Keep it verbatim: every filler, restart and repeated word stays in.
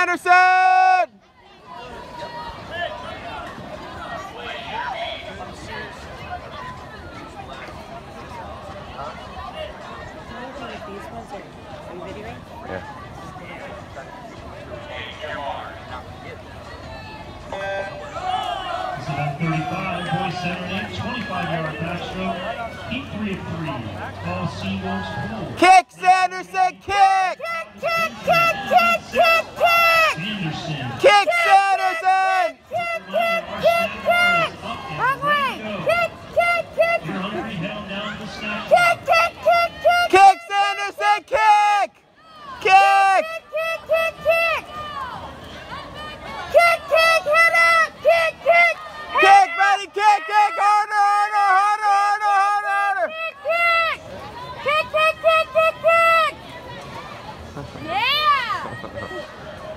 Sanderson! Yeah. It's about thirty-five, boys Saturday, twenty-five yard backstroke, heat three of three, all Seawolves pool. Kick, Sanderson, kick! Kick, kick, kick, kick, kick, kick! Sanderson. Kick, Sanderson! Kick, kick, kick, kick! Hungry! Kick, kick, kick! You're hungry, head on down to the snack. Kick, kick, kick, kick! Kick, Sanderson, kick! Kick! Kick, kick, kick, kick! Kick, kick, head up! Kick, kick! Kick, buddy, kick, kick! Harder, harder, harder, harder, harder, harder! Kick, kick! Kick, kick, kick, kick, kick! Yeah!